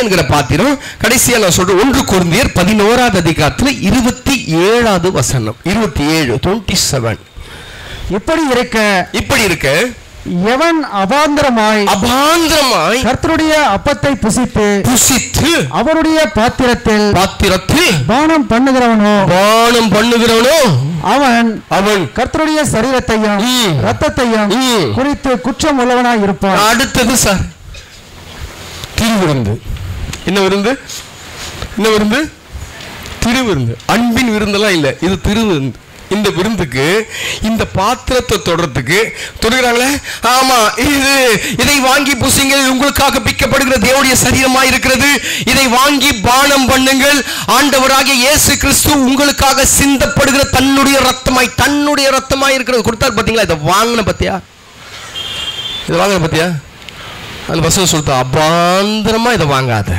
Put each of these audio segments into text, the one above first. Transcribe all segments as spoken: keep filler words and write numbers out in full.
என்கிற பாத்திரம். கடைசியா நான் சொல்றேன், ஒன்று கொரிந்தியர் பதினோராவது அதிகாரத்தில் இருபத்தி ஏழாவது வசனம், இருபத்தி ஏழு டுவெண்ட்டி செவன். இப்படி இருக்க இப்படி இருக்க எவன் அபாந்திரமாய் அபாந்திரமாய் கர்த்தருடைய அப்பத்தை புசித்து புசித்து அவருடைய பாத்திரத்தில் பாத்திரத்தில் பானம் பண்ணுகிறவனோ பானம் பண்ணுகிறவனோ அவன் அவன் கர்த்தருடைய சரீரத்தையும் ரத்தத்தையும் குறித்து குற்றம் உள்ளவனாய் இருப்பான். அடுத்தது சார், திருவிருந்து. என்ன விருந்து? என்ன விருந்து? திருவிருந்து. அன்பின் விருந்தெல்லாம் இல்லை, இது திருவிருந்து. இந்த விருந்துக்கு, இந்த பாத்திரத்தை தொடர்றதுக்கு தொடுகிறாங்களே, ஆமா இது இதை வாங்கி புசிங்கள், உங்களுக்காக பிக்கப்படுகிற தேவனுடைய சரீரமாய் இருக்கிறது, இதை வாங்கி பானம் பண்ணுங்கள், ஆண்டவராகிய இயேசு கிறிஸ்து உங்களுக்காக சிந்தப்படுகிற தன்னுடைய ரத்தமாய் தன்னுடைய ரத்தமாய் இருக்கிறது கொடுத்தார். பார்த்தீங்களா? இதை வாங்கின பத்தியா? இதை வாங்கின பத்தியா? அந்த வசனம் சொல்லிட்டா, அபாந்திரமா இதை வாங்காத.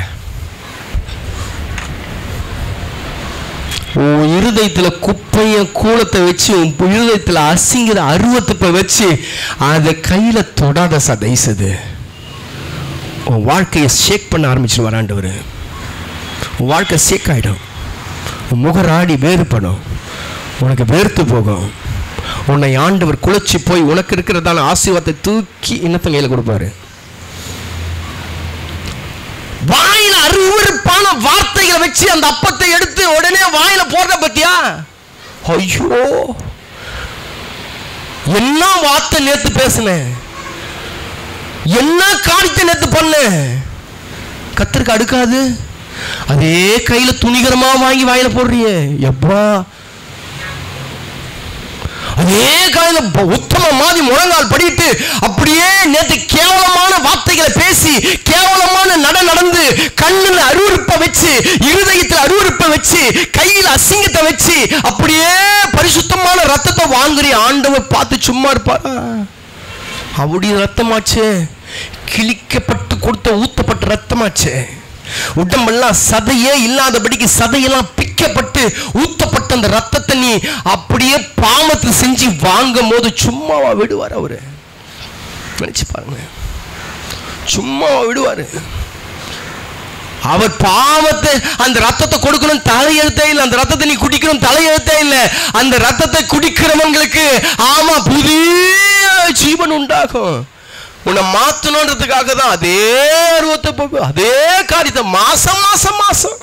உன் இருதயத்துல குப்பைய கூலத்தை வச்சு, உன் இருதயத்துல அசிங்கிற அருவத்துப்பை வச்சு அதை கையில தொடாத சதைசது. உன் வாழ்க்கையை ஷேக் பண்ண ஆரம்பிச்சு வராண்டவர். உன் வாழ்க்கை ஷேக் ஆயிடும், உன் முகராடி வேறுபடும், உனக்கு வேர்த்து போகும். உன்னை ஆண்டவர் குளிச்சு போய் உனக்கு இருக்கிறதான ஆசீர்வாதத்தை தூக்கி இன்னத்த கையில கொடுப்பாரு. வாயில அருவருப்பான வார்த்தைகளை வச்சு அந்த அப்பத்தை எடுத்து உடனே வாயில போடுற பத்தியா? ஐயோ, என்ன வார்த்தை நேத்து பேசுனேன், என்ன காரியத்தை நேத்து பண்ண, கத்தருக்கு அடுக்காது. அதே கையில துணிகரமா வாங்கி வாயில போடுறியே எப்பா. அதே கையில உத்தம மாதிரி முழங்கால் படிட்டு அப்படியே நேற்று கேவலமான வார்த்தைகளை பேசி கேவலமான நட நடந்து கண்ணுல அருவருப்பை வச்சு இருதயத்தில் அருவருப்பை வச்சு கையில் அசிங்கத்தை வச்சு அப்படியே பரிசுத்தமான ரத்தத்தை வாங்குறி. ஆண்டவர் பார்த்து சும்மா இருப்பாரா? அவருடைய ரத்தமாச்சு, கிழிக்கப்பட்டு கொடுத்த ஊத்தப்பட்ட ரத்தமாச்சு. உடம்பெல்லாம் சதையே இல்லாதபடிக்கு சதையெல்லாம் பிக்கப்பட்டு ஊத்தப்பட்ட அந்த ரத்தத்தை நீ அப்படியே பாவத்தை செஞ்சு வாங்கும் போது சும்மாவா விடுவார் அவரு? நினைச்சு பாருங்க, சும்மாவா விடுவாரு? அவர் பாவத்தை அந்த ரத்தத்தை கொடுக்கணும் தலையெழுத்தே இல்லை, அந்த ரத்தத்தை நீ குடிக்கணும் தலையெழுத்தே இல்லை. அந்த ரத்தத்தை குடிக்கிறவங்களுக்கு ஆமா புதிய ஜீவன் உண்டாகும். உன்னை மாத்தணுன்றதுக்காக தான் அதே அருவத்தை அதே காரியத்தை மாசம் மாசம் மாசம்.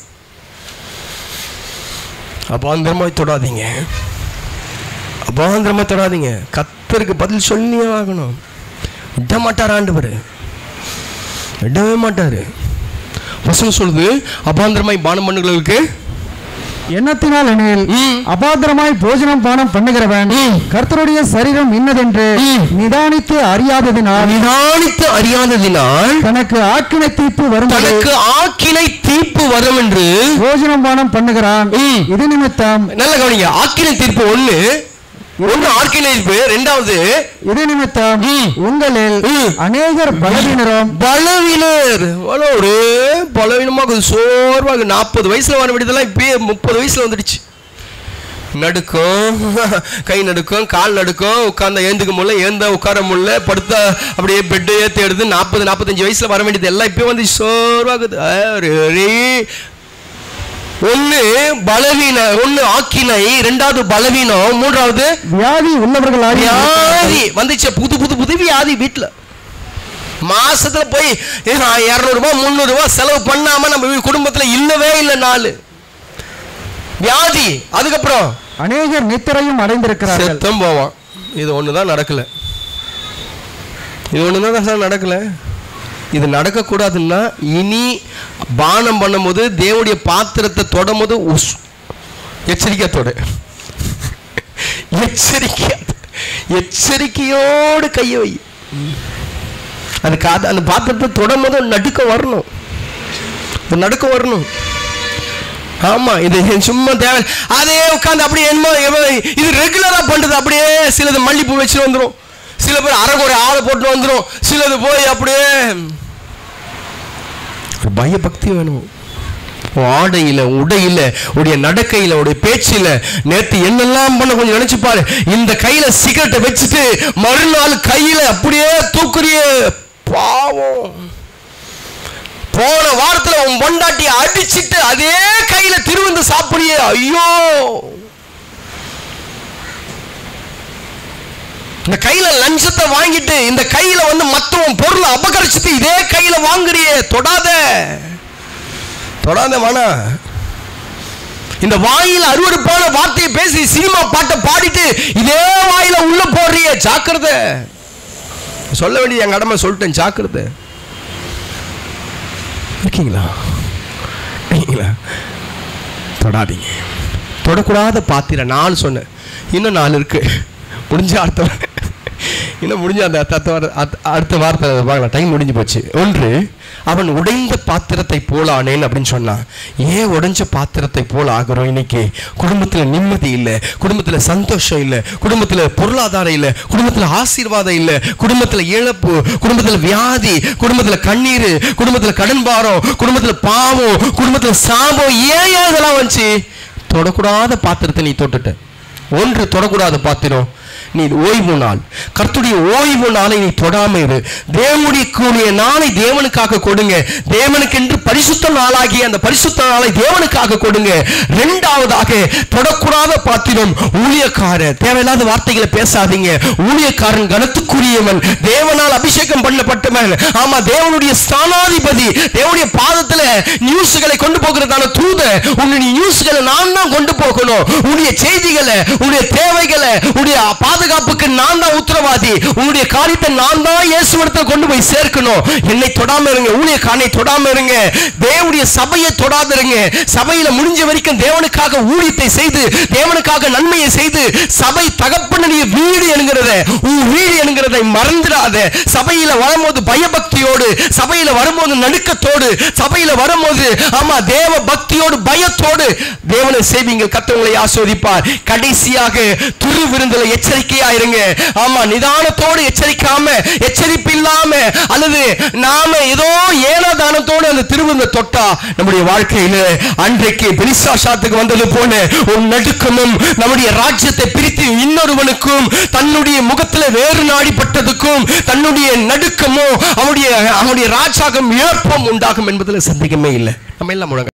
அபாந்திரமாய் தொடாதீங்க, அபாந்திரமா தொடாதீங்க. கர்த்தருக்கு பதில் சொல்லியே ஆகணும். விட மாட்டார் ஆண்டவர், விடவே மாட்டாரு. வசனம் சொல்லுது, அபாந்திரமாய் பானம் பண்ணுகிறவர்களுக்கு எண்ணத்தினால் எனில் அபாத்திரமாய் போஜனம் பானம் பண்ணுகிறவன் கர்த்தருடைய சரீரம் இன்னதென்று நிதானித்து அறியாததினால் நிதானித்து அறியாததினால் தனக்கு ஆக்கினை தீர்ப்பு வரும் தனக்கு ஆக்கினை தீர்ப்பு வரும் என்று போஜனம் பானம் பண்ணுகிறான். இது நிமித்தம் நல்ல கவனிங்க, ஆக்கினை தீர்ப்பு ஒண்ணு ஒண்ணு ஆக்கினை தீர்ப்பு, இரண்டாவது இது நிமித்தம் உங்களில் அநேகர் பலவீனரும் பலவீனர் ஒரு பலவீனமாக சோர்வாக நாற்பது வயசுல வர வேண்டியதெல்லாம் இப்பயே முப்பது வயசுல வந்துடுச்சு. நடுக்கும், கை நடுக்கும், கால் நடுக்கும், உட்கார்ந்த ஏந்துக்க முடியல, ஏந்த உட்கார முடியல, படுத்த அப்படியே பெட்டு ஏற்றி எடுத்து நாற்பது நாற்பத்தஞ்சு வயசுல வர வேண்டியது எல்லாம் இப்பயே வந்து சோர்வாகுது. ஒன்னு பலவீன, ஒன்னு ஆக்கினை, இரண்டாவது பலவீனம், மூன்றாவது வியாதி உள்ளவர்கள். வியாதி வந்துச்சு, புது புது புது வியாதி. வீட்டுல மாசத்துல போய் இருநூறு ரூபாய் முன்னூறு ரூபாய் செலவு பண்ணாம நம்ம குடும்பத்துல இல்லவே இல்லை நாலு வியாதி. அதுக்கப்புறம் அநேகர் நித்திரையும் அடைந்திருக்கிறார்கள். செத்தம் போவான். இது ஒண்ணுதான் நடக்கல, இது ஒண்ணுதான் சார் நடக்கல. இது நடக்கக்கூடாதுன்னா இனி பானம் பண்ணும் போது தேவனுடைய பாத்திரத்தை தொடும் போது எச்சரிக்கை தொடு, எச்சரிக்கை எச்சரிக்கையோடு கையை வை. அதுக்கு அந்த பாத்திரத்தை தொடும் போது நடுக்க வரணும், நடுக்க வரணும். ஆமா, இது சும்மா தேவை. அதே உட்காந்து அப்படியே என்னமோ இது ரெகுலரா பண்றது. அப்படியே சிலது மல்லிப்பூ வச்சுட்டு வந்துடும், சில பேர் அரைக்குறை ஆளை போட்டு வந்துடும், சிலது போய் அப்படியே பயபக்தி வேணும். ஆடையில, உடையில, உடைய நடக்கையில, உடைய பேச்சில நேற்று என்னெல்லாம் பண்ண கொஞ்சம் நினைச்சு பாரு. இந்த கையில சிகரெட்டை வச்சுட்டு மறுநாள் கையில அப்படியே தூக்குறிய பாவம். போன வாரத்துல உன் பொண்டாட்டி அடிச்சிட்டு அதே கையில திருவிந்து சாப்பிடியே, ஐயோ. இந்த கையில லஞ்சத்தை வாங்கிட்டு இந்த கையில வந்து மத்தவன் பொருளை அபகரிச்சுட்டு இதே கையில வாங்குறியே, தொடாத தொடாத வேணா. இந்த வாயில அருவருப்பான வார்த்தையை பேசி சினிமா பாட்டை பாடிட்டு இதே வாயில உள்ள போடுறிய, ஜாக்கிரதை. சொல்ல வேண்டிய என் கடமை சொல்லிட்டேன், ஜாக்கிரதை. இருக்கீங்களா? தொடாதீங்க. தொடக்கூடாத பாத்திரம் நாலு சொன்னேன், இன்னும் நாலு இருக்கு. முடிஞ்ச அடுத்த இன்னும் முடிஞ்ச அந்த அடுத்த வார்த்தை பார்க்கலாம், டைம் முடிஞ்சு போச்சு. ஒன்று, அவன் உடைந்த பாத்திரத்தை போல ஆனேன் அப்படின்னு சொன்னான். ஏன் உடைஞ்ச பாத்திரத்தை போல ஆகிறோம்? இன்னைக்கு குடும்பத்தில் நிம்மதி இல்லை, குடும்பத்தில் சந்தோஷம் இல்லை, குடும்பத்தில் பொருளாதாரம் இல்லை, குடும்பத்தில் ஆசீர்வாதம் இல்லை, குடும்பத்தில் இழப்பு, குடும்பத்தில் வியாதி, குடும்பத்தில் கண்ணீர், குடும்பத்தில் கடன் பாரம், குடும்பத்தில் பாவம், குடும்பத்தில் சாபம். ஏன் ஏன் இதெல்லாம் வந்துச்சு? தொடக்கூடாத பாத்திரத்தை நீ தொட்டுட்ட. ஒன்று, தொடக்கூடாத பாத்திரம் நீ ஓய்வு நாள், கர்த்தருடைய ஓய்வு நாளை நீ தொடாம இரு. தேவனுடைய கூடிய நாளை தேவனுக்காக கொடுங்க. தேவனுக்கென்று பரிசுத்த நாளாகிய அந்த பரிசுத்த நாளை தேவனுக்காக கொடுங்க. இரண்டாவதாக, தொடக்கூடாத பாத்திரம் ஊழியக்காரர். தேவையில்லாத வார்த்தைகளை பேசாதீங்க. ஊழியக்காரன் கனத்துக்குரியவன், தேவனால் அபிஷேகம் பண்ணப்பட்டவன். ஆமா, தேவனுடைய ஸ்தானாதிபதி, தேவனுடைய பாதத்துல நியூஸ்களை கொண்டு போகிறதான தூதர். உன்னுடைய நியூஸ்களை நான் தான் கொண்டு போகணும். உன்னுடைய செய்திகளை, உன்னுடைய தேவைகளை, உன்னுடைய பாதுகாப்புக்கு நான் தான் உத்தரவாதி. உன்னுடைய காரியத்தை நான் தான் இயேசுவிடத்தில் கொண்டு போய் சேர்க்கணும். என்னை தொடாம இருங்க, ஊழியக்காரனை தொடாம இருங்க, தேவனுடைய சபையை தொடாத இருங்க. சபையில முடிஞ்ச வரைக்கும் தேவனுக்காக ஊழியத்தை செய்து, தேவனுக்காக நன்மையை செய்து, சபை தகப்பனுடைய வீடு என்கிறத, உன் வீடு என்கிறதை மறந்துடாத. சபையில வரும்போது பயபக்தியோடு, சபையில வரும்போது நடுக்கத்தோடு, சபையில வரும்போது ஆமா தேவ பக்தியோடு பயத்தோடு தேவனை சேவிங்கள். கர்த்தர் ஆசீர்வதிப்பார். கடைசியாக, துரு விருந்தில எச்சரிக்கையா இருங்க. ஆமா, நிதானத்தோடு எச்சரிக்காம, எச்சரிப்பு இல்லாம, அல்லது நாம ஏதோ ஏனதானத்தோடு அந்த திருவிருந்த தொட்டா நம்முடைய வாழ்க்கையில அன்றைக்கு பெலிசாசாத்துக்கு வந்தது போல ஒரு நடுக்கமும், நம்முடைய ராஜ்யத்தை பிரித்து இன்னொருவனுக்கும் தன்னுடைய முகத்துல வேறு நாடிப்பட்டதுக்கும் தன்னுடைய நடுக்கமும் அவனுடைய அவனுடைய ராஜாகம் இழப்பம் உண்டாகும் என்பதில் சந்தேகமே இல்லை. நம்ம எல்லாம் முழங்க